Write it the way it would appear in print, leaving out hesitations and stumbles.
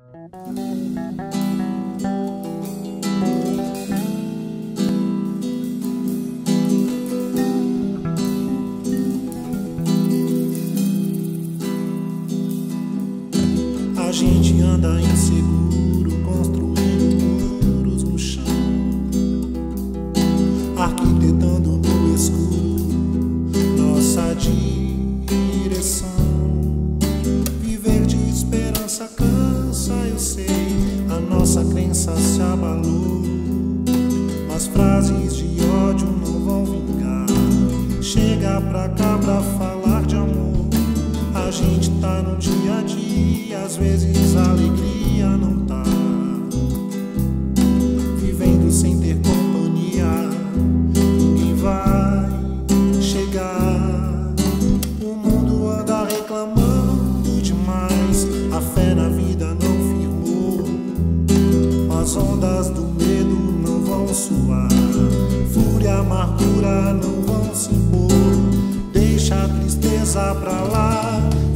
A gente anda inseguro, construindo muros no chão, arquitetando no escuro nossa direção. Viver de esperança cansa, eu sei, a nossa crença se abalou, mas frases de ódio não vão vingar. Chega pra cá pra falar de amor. A gente tá no dia a dia, às vezes a alegria não tá. Vivendo sem ter companhia, ninguém vai chegar. O mundo anda reclamando demais, a fé na vida não firmou. As ondas do medo não vão suar, fúria e amargura não vão se impor. Deixa a tristeza pra lá,